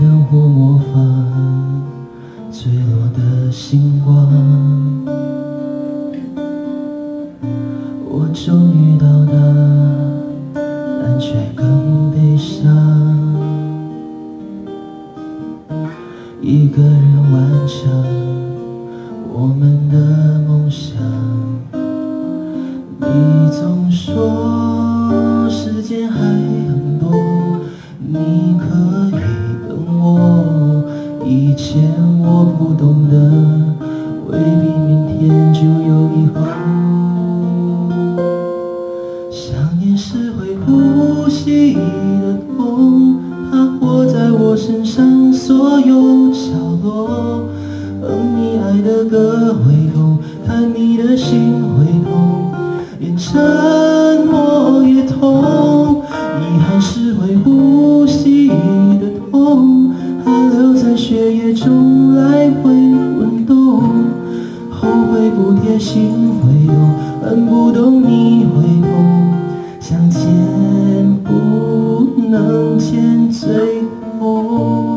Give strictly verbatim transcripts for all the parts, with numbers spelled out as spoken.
灯火模仿坠落的星光，我终于到达，但却更悲伤。一个人完成我们的梦想，你总说时间还很多，你可以等我。以前我不懂得，未必明天就有以后。想念是会呼吸的痛，它活在我身上所有角落。哼你爱的歌会痛，看你的心会痛，连沉默也痛。遗憾是会呼吸的痛，它留在血液中来回滚动。后悔不贴心会痛，恨不懂你会痛，想见不能见最痛。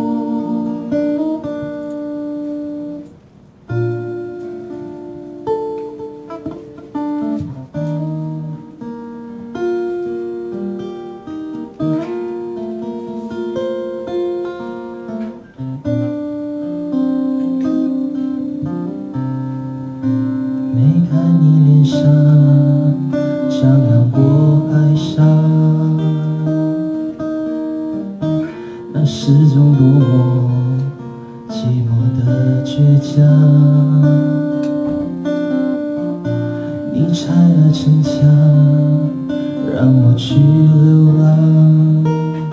没看你脸上张扬过哀伤，那是种多么寂寞的倔强。你拆了城墙，让我去流浪，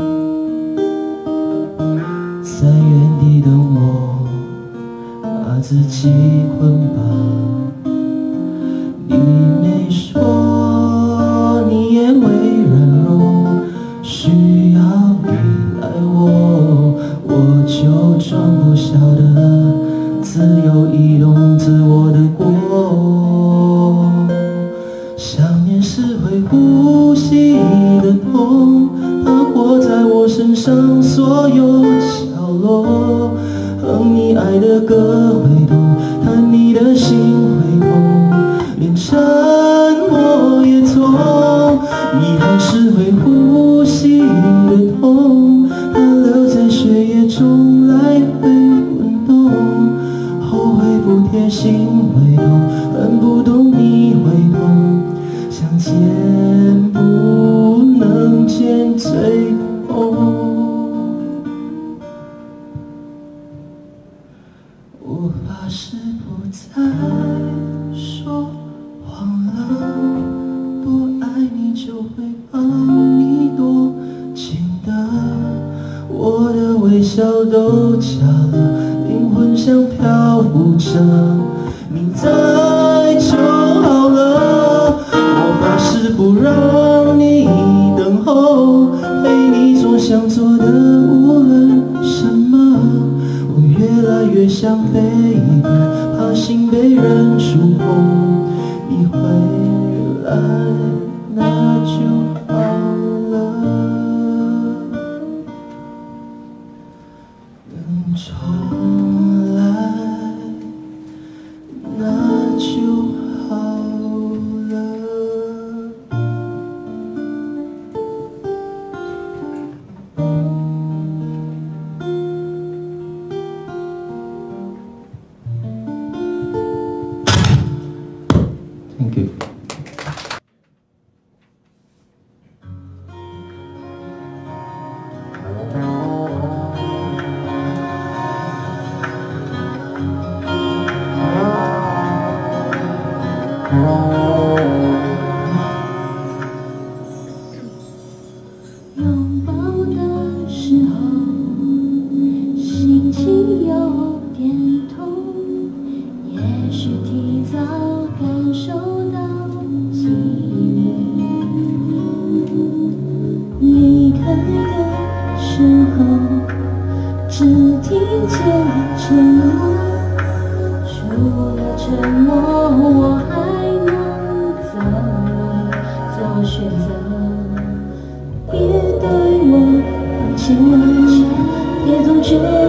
在原地等我，把自己捆绑。你没说你也会软弱，需要依赖我，我就装不晓得自由移动自我的国。想念是会呼吸的痛，它活在我身上所有角落。哼你爱的歌会痛，看你的心会痛，连沉默也痛。遗憾是会呼吸的痛，它留在血液中来回滚动。后悔不贴心会痛，恨不懂你会痛，想见不能见最痛。我发誓不再说谎了，多爱你就会帮你多情的。我的微笑都假了，灵魂像漂浮着，你在就好了。我发誓不让你等候，陪你做想做的无论什么。我越来越像 baby， 怕心被人触碰。你回来那就好了，能重来那就好了。Thank you. 拥抱的时候，心情有点痛，也许提早感受到寂寞。离开的时候，只听见沉默，除了沉默，我还能怎么做选择？别对我抱歉，别总觉得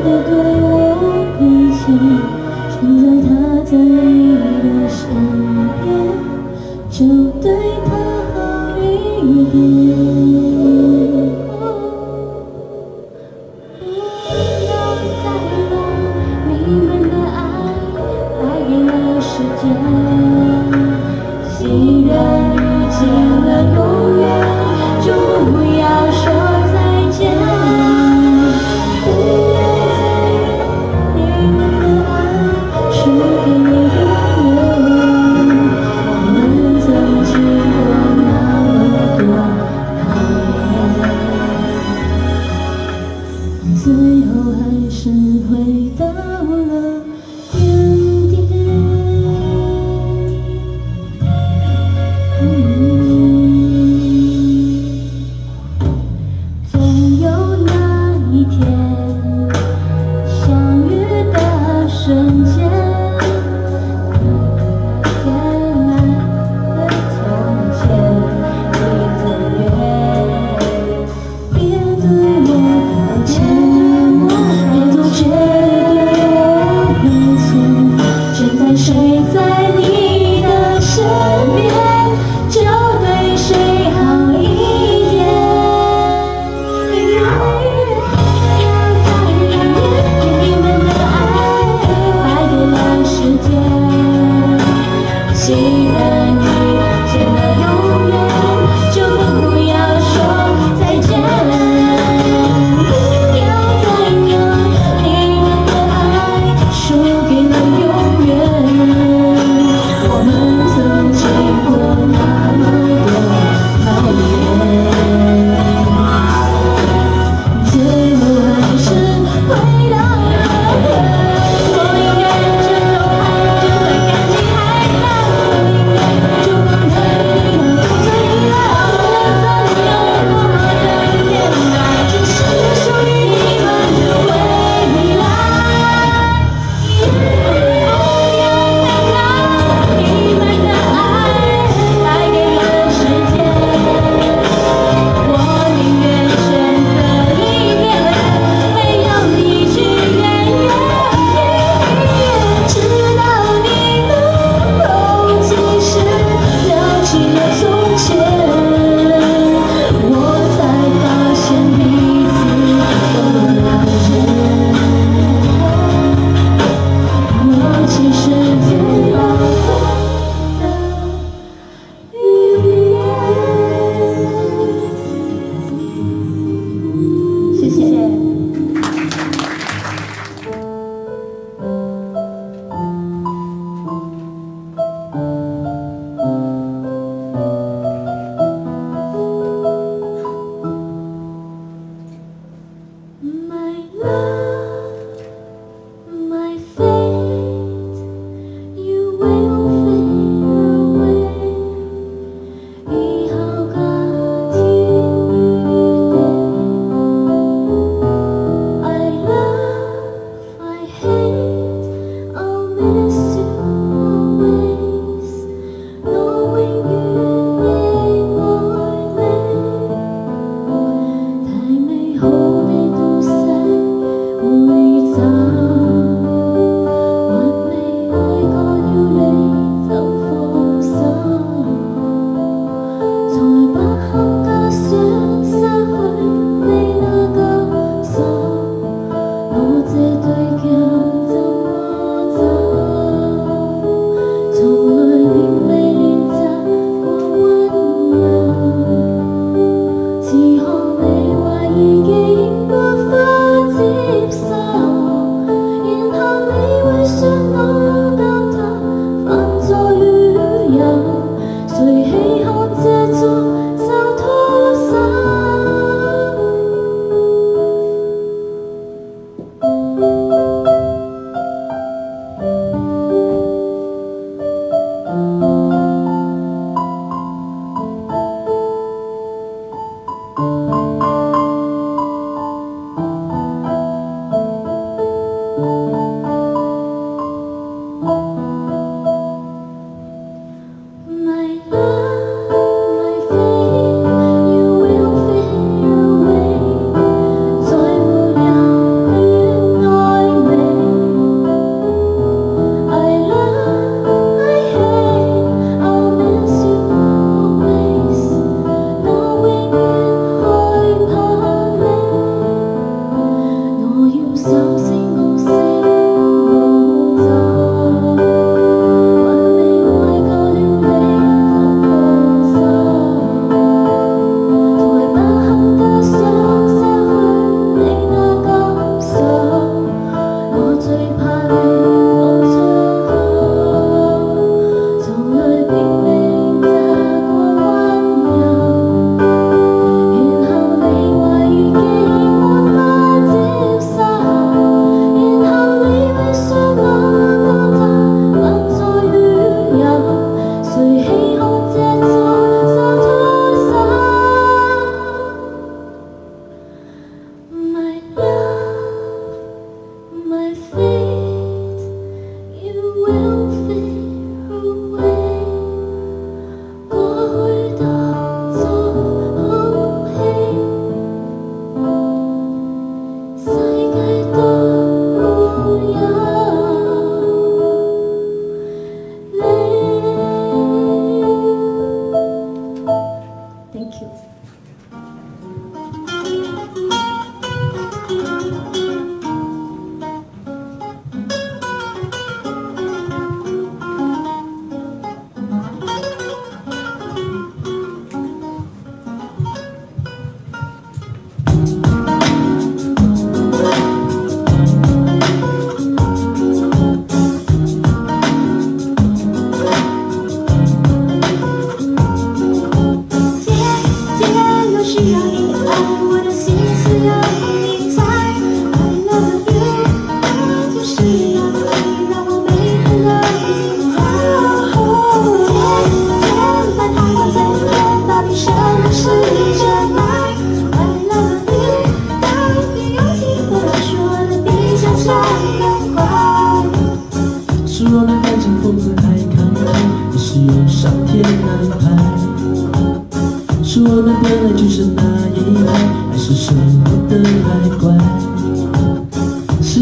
后还是回到了原点。总有那一天，相遇的瞬间。 别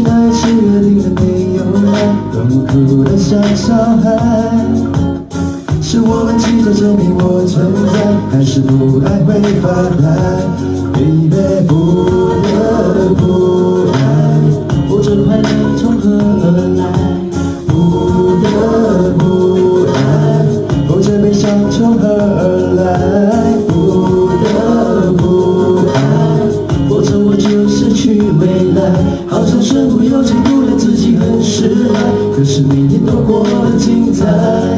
那一次约定的没有来，让我哭得像小孩。是我们急着证明我存在，还是不爱会发呆 ？Baby， 不得不爱，或者快乐从何而来？不得不爱，或者悲伤从何而来？不得不爱，或者我就失去未来。好像身不由己，不对自己很失败，可是每天都过得精彩。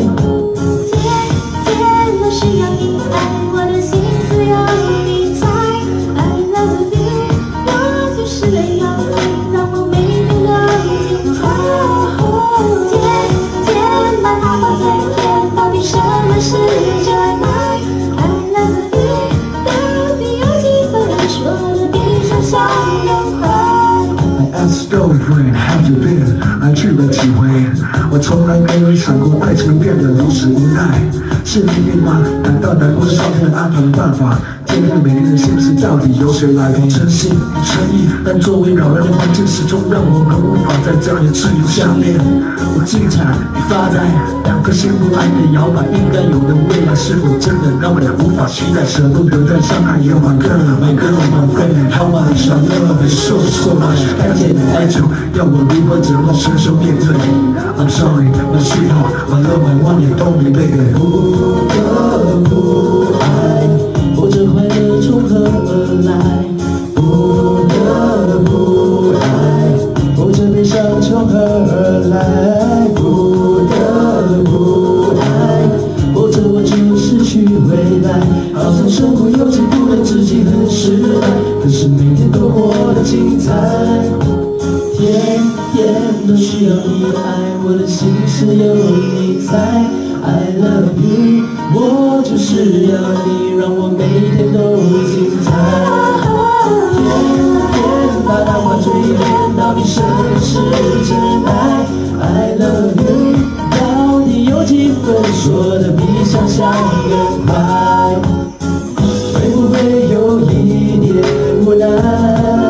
需要你爱，我的心思有你猜。I love you， 我就是要你，让我每天都精彩。天天把它放在天，到底什么是真爱 ？I love you， 到底有几分说的比想象更快 I asked girlfriend have you been， 来去了几回，我从来没有想过爱情变得如此无奈。 是命运吗？难道难过是上天安排的办法？天对每个人的心思到底由谁来评？真心与诚意，但周围扰乱的环境始终让我们无法在这样的自由下面。我精彩与发呆，两颗心不安的摇摆，应该有的未来是否真的让我俩无法期待？舍不得再相爱，要挽歌，每个人挽回。How much I love you so so much， 看见你太久，要我如何怎么伸手面对 ？I'm sorry, my sweetheart, my love, my one and only baby。 不得不爱，或者快乐从何而来？不得不爱，或者悲伤从何而来？不得不爱，或者我就失去未来。好像身不由己，不能自己很失败，可是每天都过得精彩。天天都需要你爱，我的心事有你猜。 I love you， 我就是要你，让我每天都精彩。天天把它挂嘴边，到底什么是真爱 ？I love you， 到底有几分说的比想象更快？会不会有一点无奈？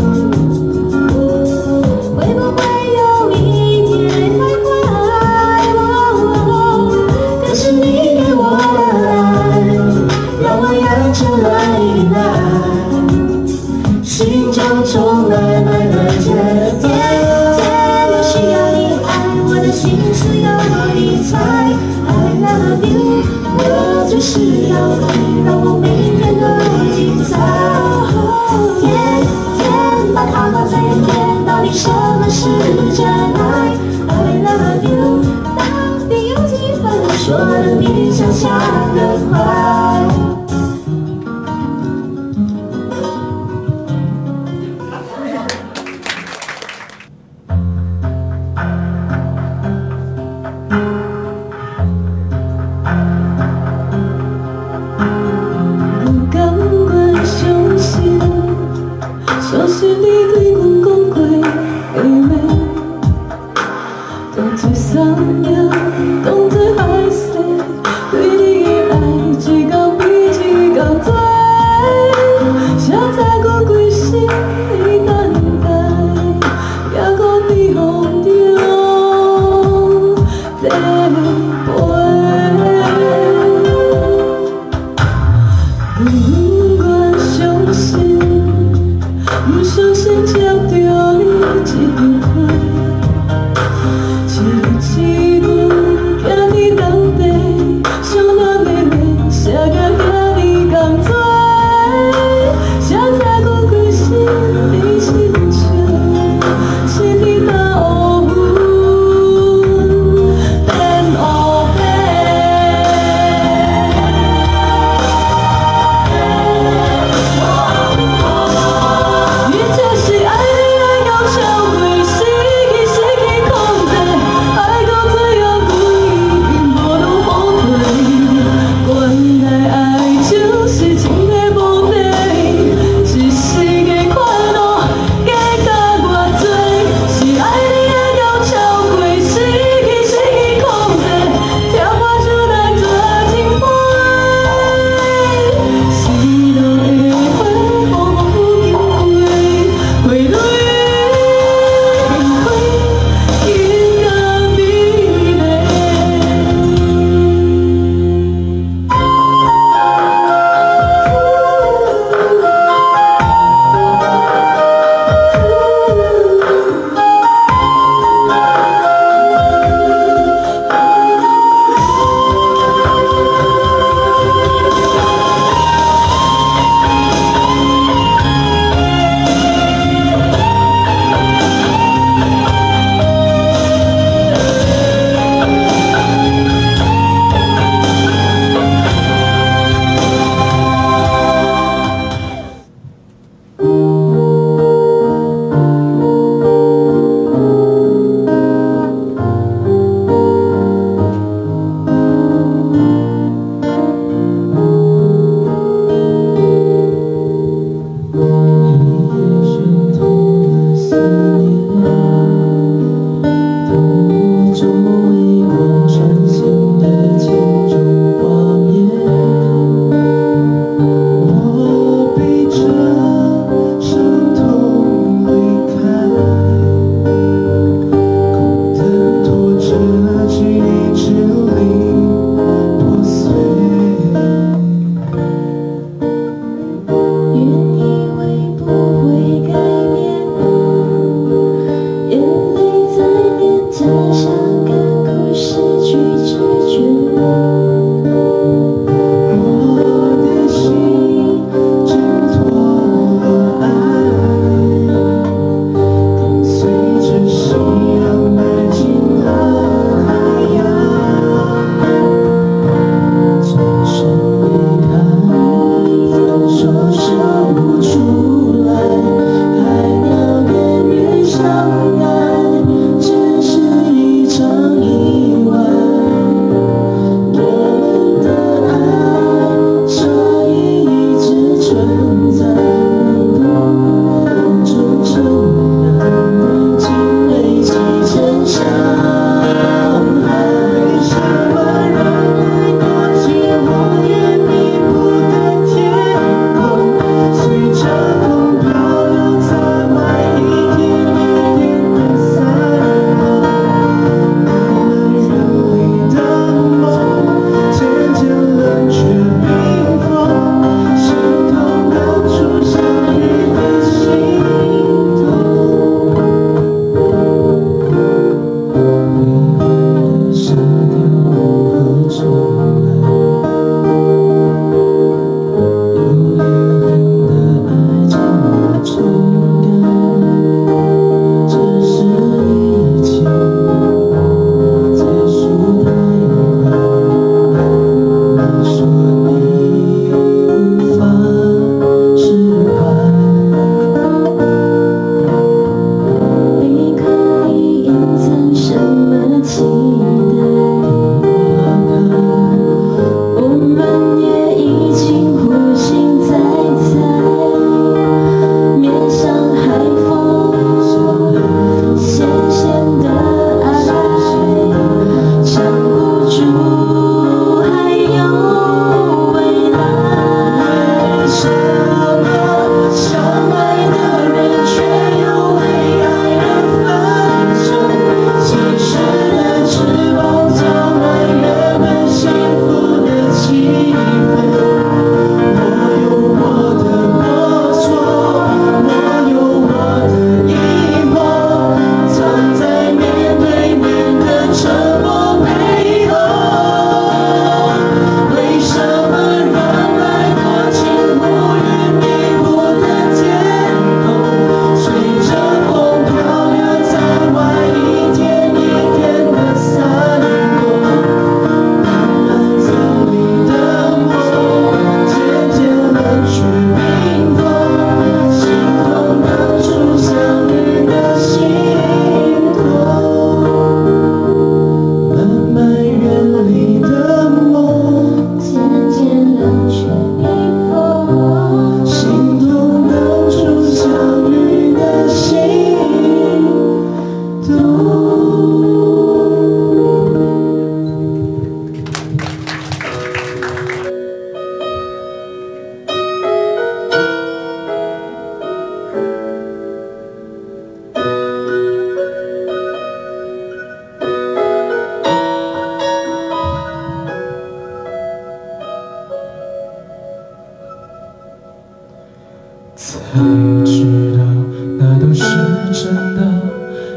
会不会有一天太快？可是你给我的爱，让我养成了依赖，心中充满满的天天天都需要你爱，我的心思有你猜。I love you， 我就是要你，让我每天都精彩。天天把它挂在天，到底什么是真爱 ？I love you， 到底有几分说的比想象更快？ 相信你对阮讲过的话，当作三年，当作海誓，对你的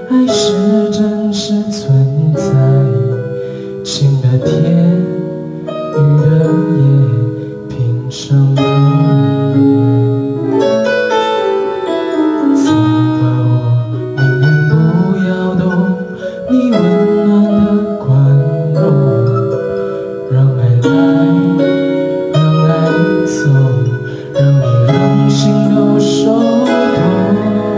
爱是真实存在，晴的天，雨的夜，平生的夜。怎么我宁愿不要懂你温暖的宽容，让爱来，让爱走，让你让心都受痛。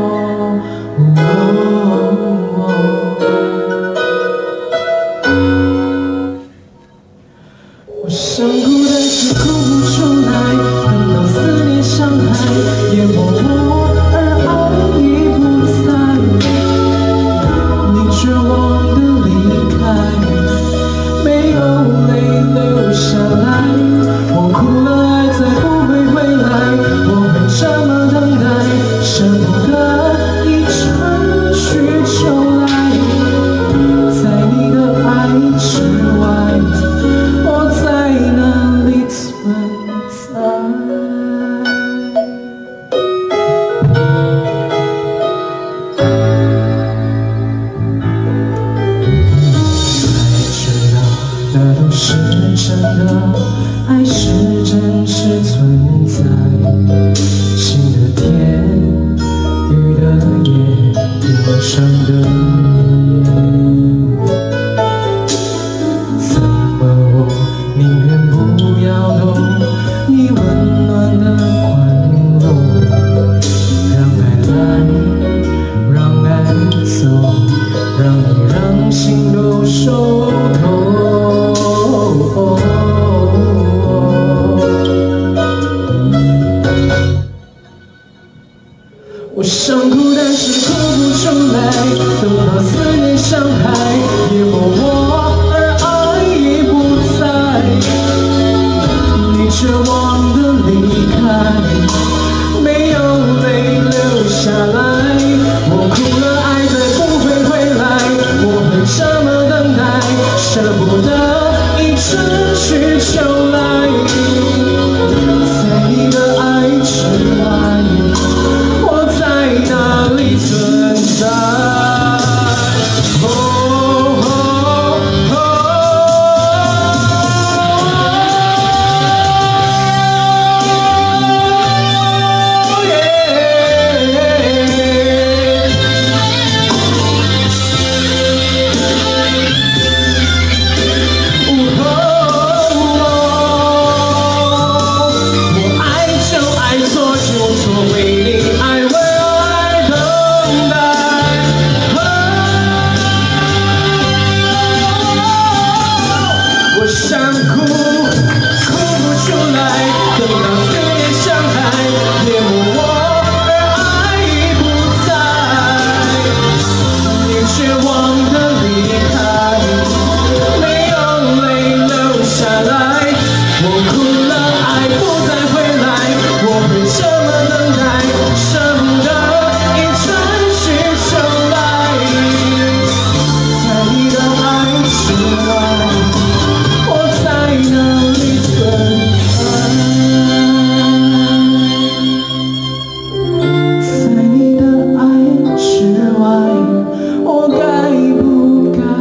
我想哭，但是哭不出来，等到思念伤害淹没我，而爱已不在，你绝望的离开，没有泪流下来。我哭了，爱再不会回来，我会这么等待，舍不得一场去秋来，在你的爱之外，我在哪里存在？才知道那都是真的，爱是真实存在，晴的天，雨的夜，平生的夜。怎么我宁愿不要懂你温暖的宽容，让爱来，让爱走，让你让心都受痛。我想哭，但是哭不出来，等到思念伤害淹没我，而爱已不在，你绝望的离开，没有泪流下来。我哭了，爱再不会回来，我会这么等待，舍不得一直去秋来，在你的爱之外，我在哪里存在？哦哦哦我爱就爱，错就错，为你爱，为爱等待。我想哭，哭不出来，等到思念伤害淹没我，而爱已不在，你绝望的离开，没有泪流下来。我哭了，爱不再回来，我会这么等待，舍不得一转去秋来，在你的爱之外，我在哪里存在？在你的爱之外，我该不该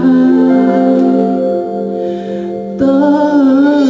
等？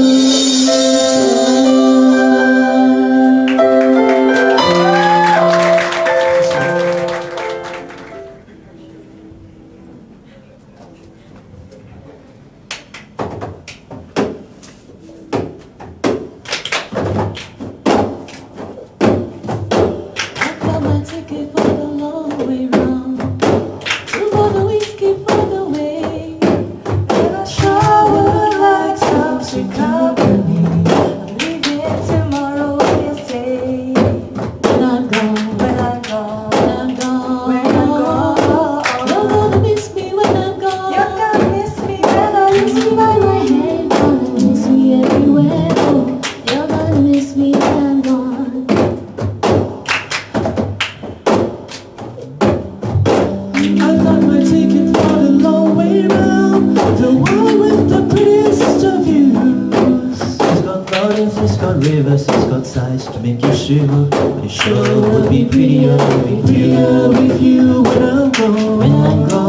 I got my ticket for the long way round, two for the whiskey for the way, and I sure would like some sweet company. I'm leaving tomorrow, you say. When I'm gone, when I'm gone, when I'm gone, when I'm gone, you're gonna miss me when I'm gone. You're gonna miss me when I miss me by my hand. Gonna miss me everywhere. Oh, you're gonna miss me when I'm gone. I got my ticket for the long way round, the one with the prettiest of views. It's got mountains, it's got rivers, it's got sights to make you shiver. But it sure would be prettier, be prettier with you when I'm gone. When I'm gone.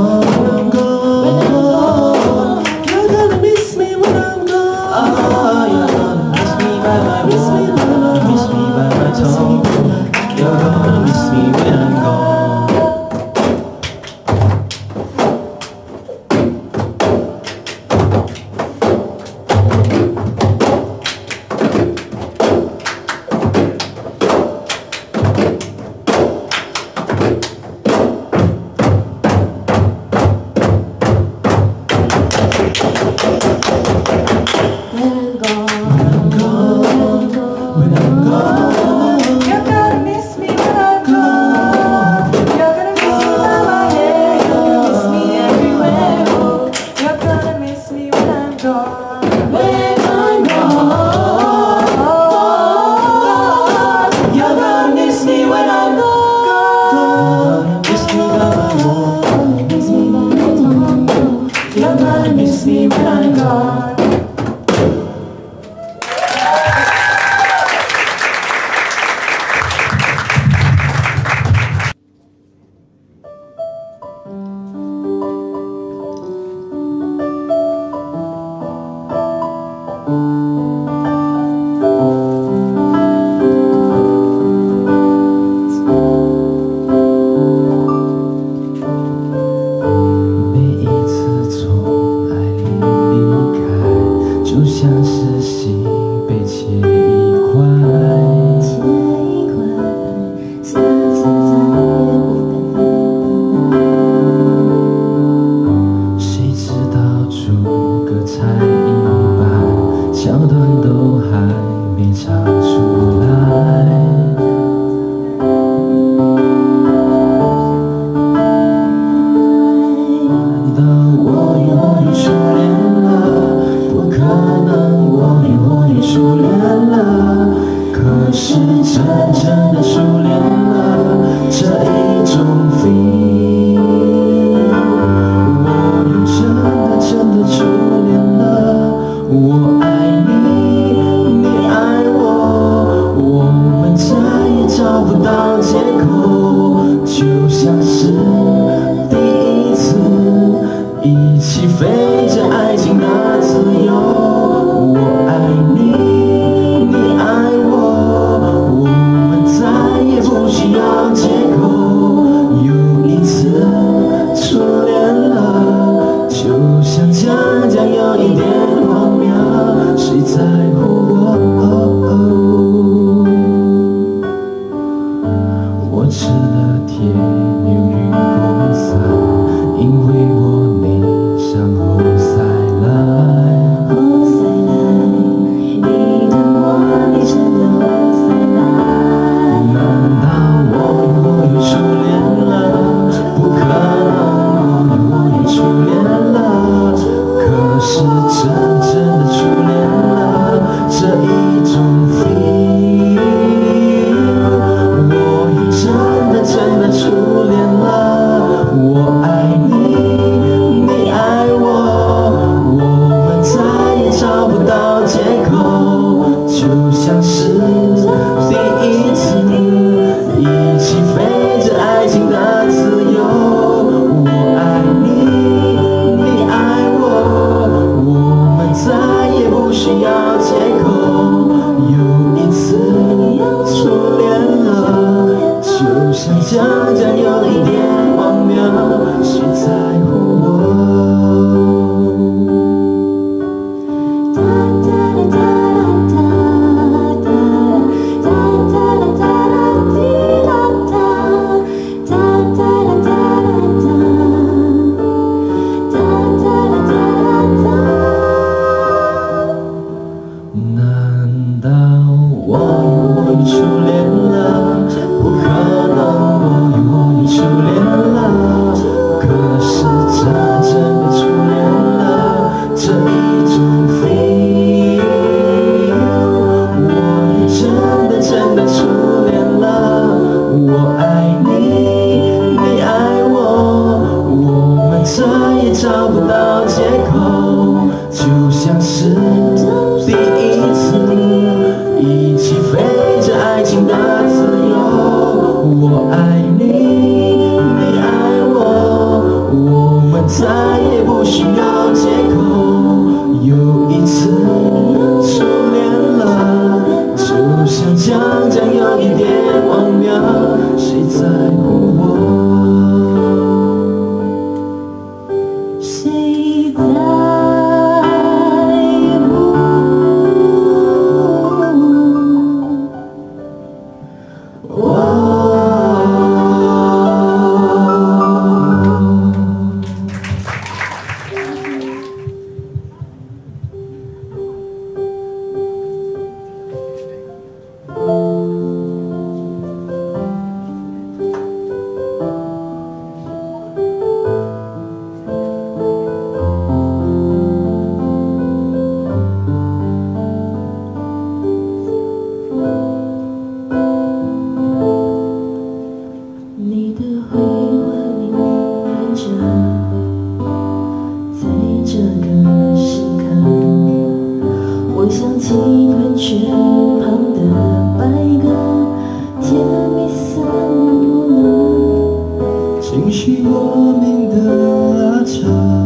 再也找不到借口，就像是第一次一起飞着爱情的自由。我爱你，你爱我，我们再也不需要借口。又一次初恋了，就像将将有一点荒谬，谁在乎我？ 谁在乎我？你的回魂里连着，在这个时刻，我想起喷泉旁的白鸽，甜蜜散落了， 情绪莫名的拉扯，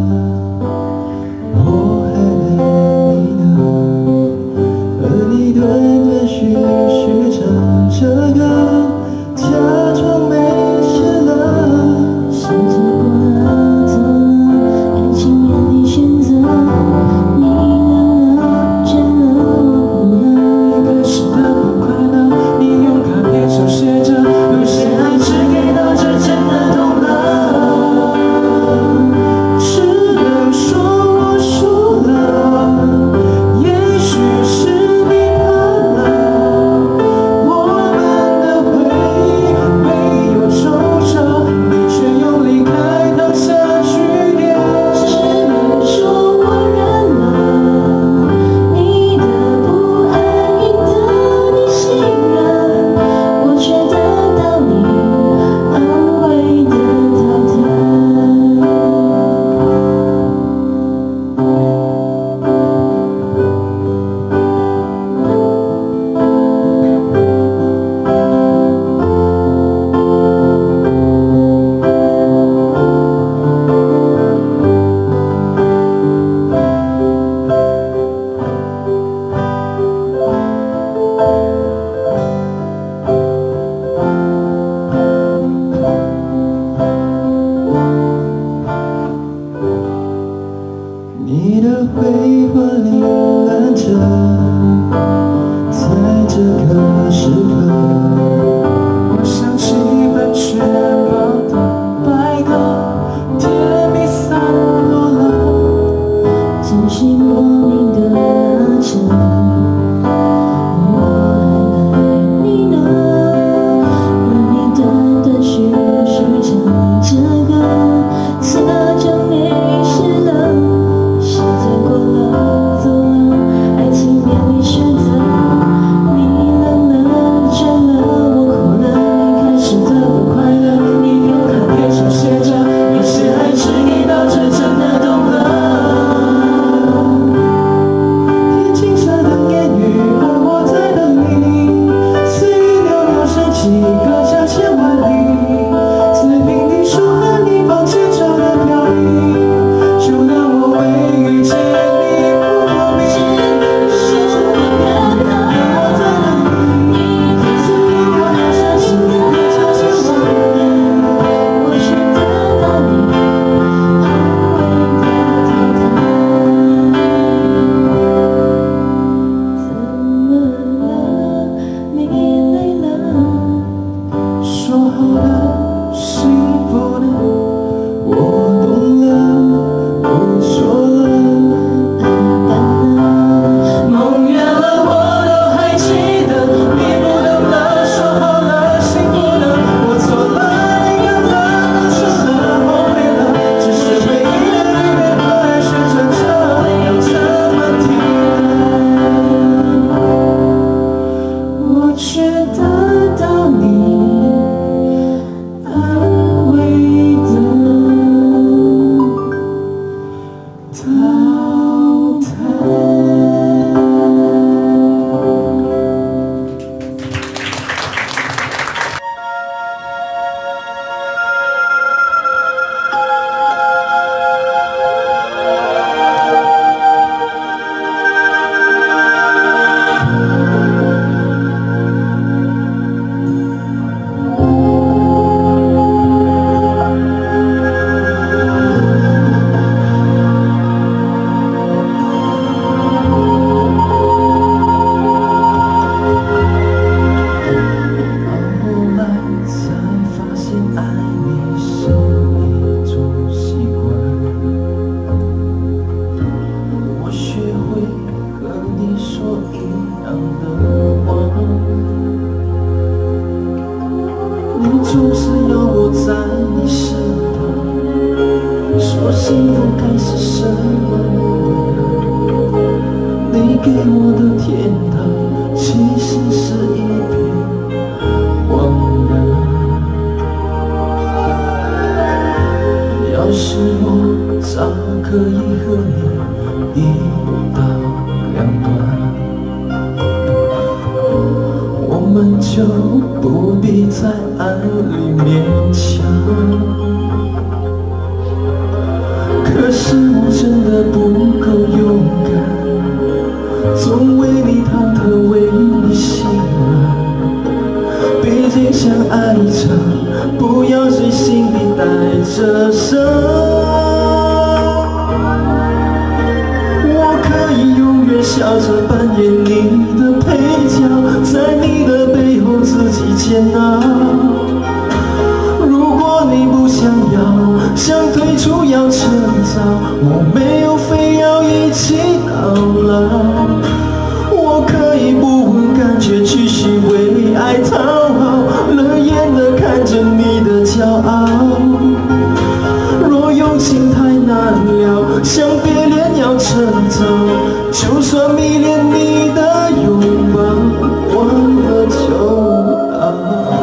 我还爱你呢，而你断断续续唱着歌，假装没事了。 时间过了，走了，爱情面临选择，你冷了，倦了，模糊了。 一个时的不快乐，你用卡片手写着，有些爱只给到这真的懂了，只能说我输了，也许是你怕了，我们的回忆没有皱褶，你却用离开当下句点。 只能说我认了，你的不安赢得你信任，我却得到你安慰的淘汰。 你的回魂里拦着，在这个时刻，我想起喷泉旁的白鸽，甜蜜散落了， 情绪莫名的拉扯，我还爱你呢，而你断断续续唱着歌，假装没事了。时间过了，走了，爱情面幸福该是什么模样？你给我的天堂，其实是一片荒凉。要是我早可以和你一刀两断，我们就不必在爱里勉强。可是我真的不够勇敢，总为你忐忑，为你心软。毕竟相爱一场，不要谁心里带着伤。我可以永远笑着扮演你的配角，在你的背后自己煎熬。如果你不想要，想退出要趁早，我没有非要一起到老。我可以不问感觉，继续为爱讨好，冷眼地看着你的骄傲。若有情太难了，想别恋要趁早，就算迷恋你的拥抱，忘了就好。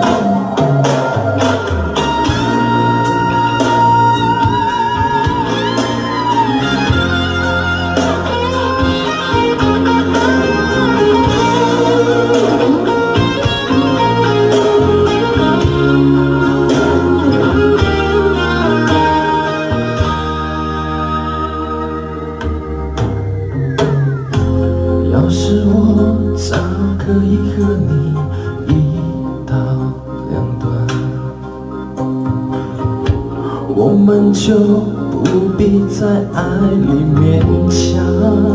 要是我早可以和你一刀两断，我们就不必在爱里勉强。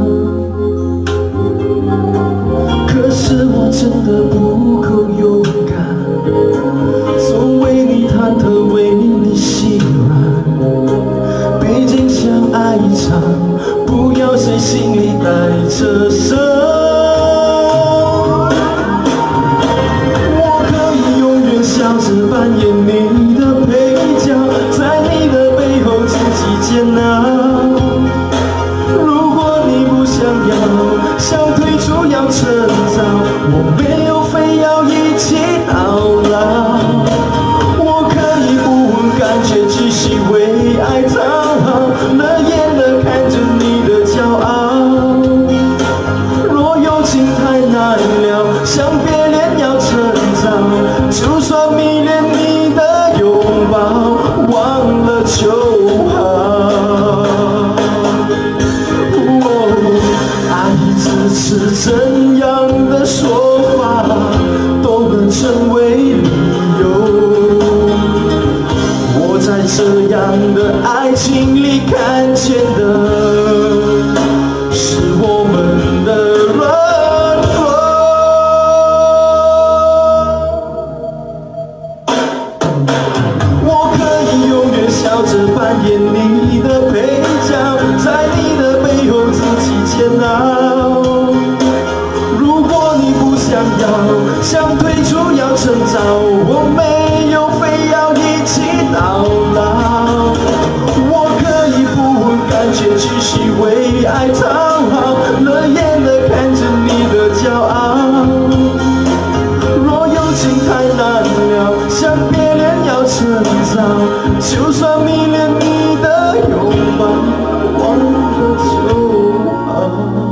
可是我真的不够勇敢，总为你忐忑，为你心软。毕竟相爱一场，不要谁心里带着伤。我可以永远笑着扮演你的配角，在你的背后自己煎熬。如果你不想要，想退出要趁早，我没有非要一起到老。我可以不问感觉，继续为爱讨好，冷眼地看着你的骄傲。若有情太难了，想别恋要趁早，就算迷恋你的拥抱，忘了就好。爱只是怎样的说法，都能成为理由。我在这样的爱情里看见的，是我们的软弱。我可以永远笑着扮演你的配角，在你的背后自己煎熬。如果你不想要，想退出要趁早，我没有非要一起到老。我可以不问感觉，继续为爱讨好，冷眼地看着你的骄傲。若有情太难了，想别恋要趁早，就算迷恋你的拥抱，忘了就好。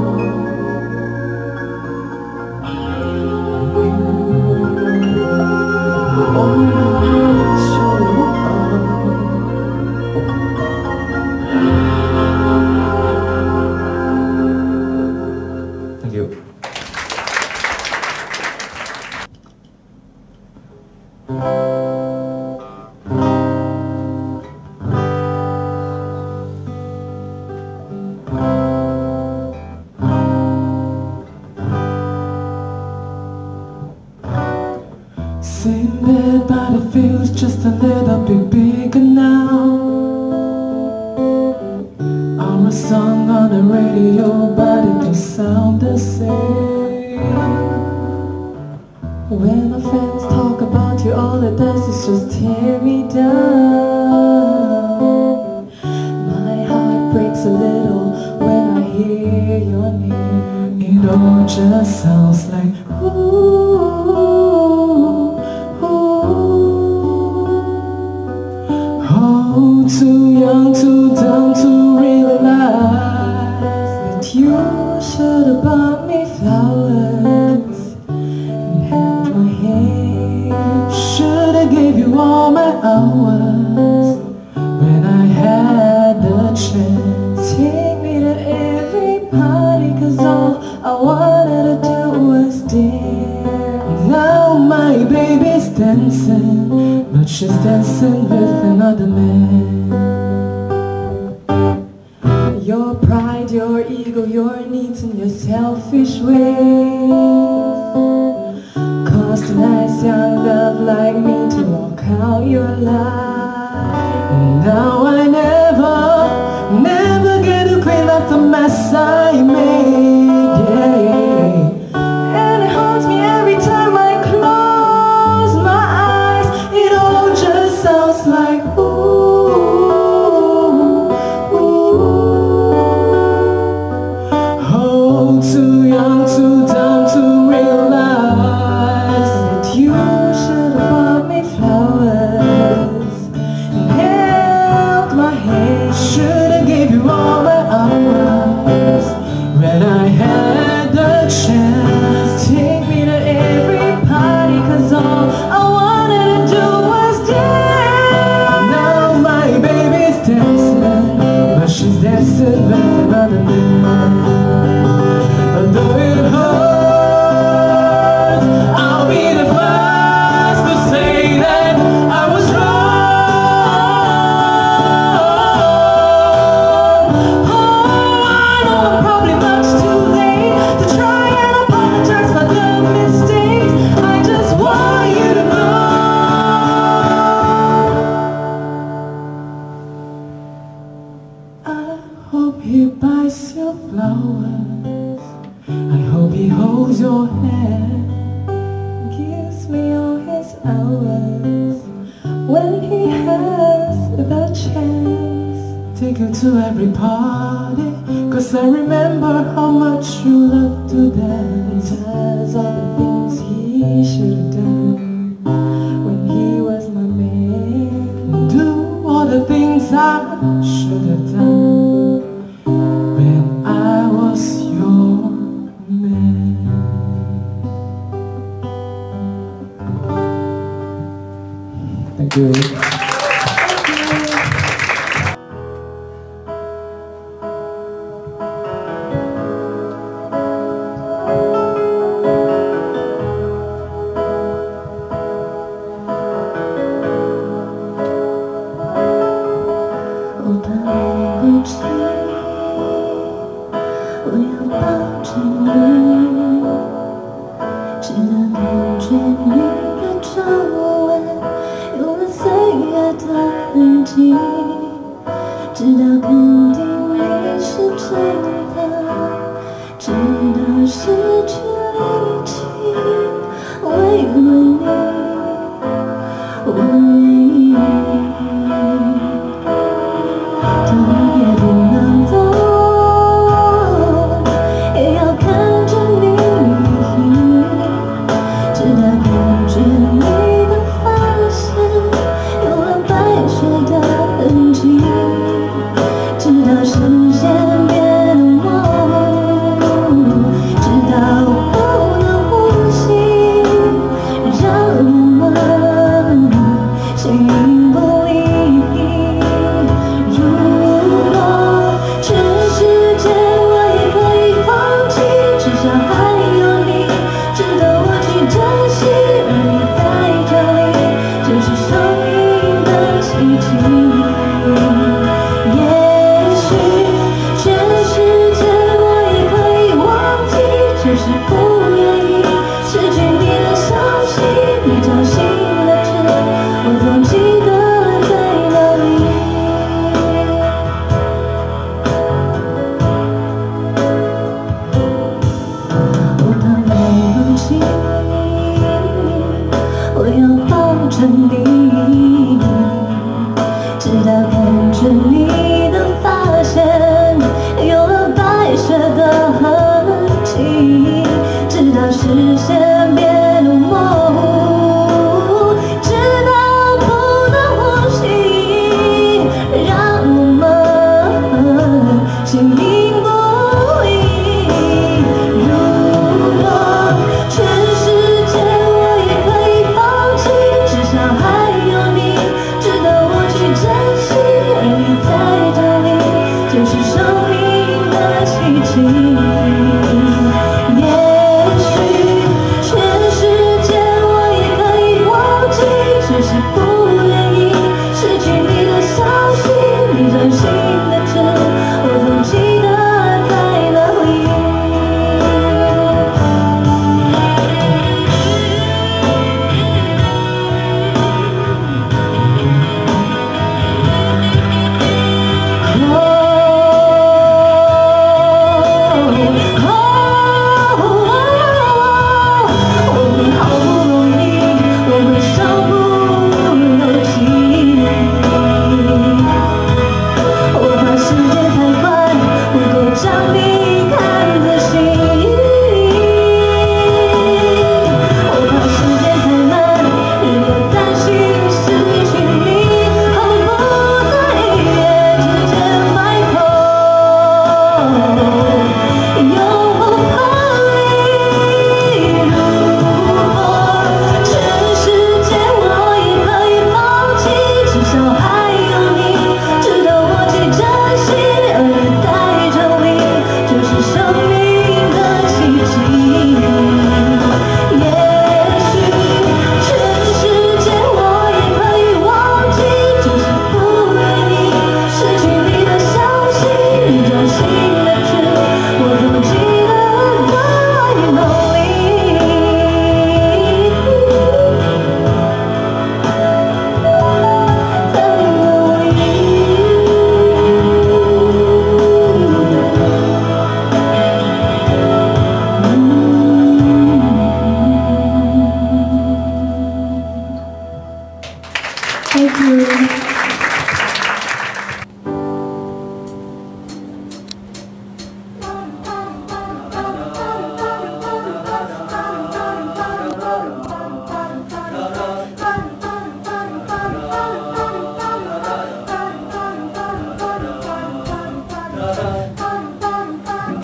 忘了就好。Thank you. Sitting there by the fields, just a little bit bigger now. Our song on the radio, but it don't sound the same. When my friends talk about you, all it does is just tear me down. just sounds like ooh, ooh. Oh, too young, too dumb to realize that you should have bought me flowers and held my hand. Should have gave you all my hours when I had the chance. Take me to every party, cause all I wanted to do was dance. Now my baby's dancing, but she's dancing with another man. Your pride, your ego, your needs and your selfish ways caused a nice young love like me to walk out your life. Now I never, never get to clean up the mess I made, yeah. And it haunts me every time I close my eyes. It all just sounds like ooh, ooh. Oh, too young, too dumb to realize that you should have bought me flowers and held my hand. Should have gave you all my hours when I had the chance. Take me to every party, cause all I wanted to do was dance. Now my baby's dancing, but she's dancing with another man. But though it hurts, I'll be the first to say that I was wrong. Oh, I know I'm probably much too late to try and apologize for the mistakes. I just want you to know I hope he buys you flowers. I hope he holds your hand, gives me all his hours when he has the chance. Take you to every party, cause I remember how much you love to dance. Does all the things he should have done when he was my man. Do all the things I should have done when I was your man. Thank you. 我怕来不及，我要抱着你，直到感觉你的皱纹有了岁月的痕迹，直到肯定你是真的，直到失去力气，为了你，我愿意。特别不能走，也要看着你，直到感觉你的发线有了白雪的痕迹，直到视线变模糊，直到不能呼吸，让我们形影不离。如果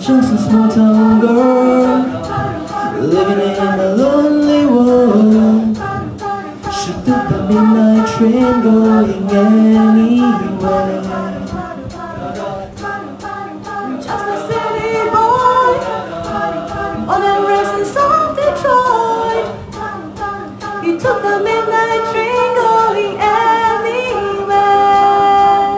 just a small town girl living in a lonely world. She took the midnight train going anywhere. Just a city boy on the races of Detroit. He took the midnight train going anywhere.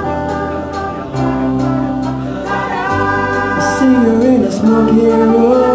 Singer in a smoky room,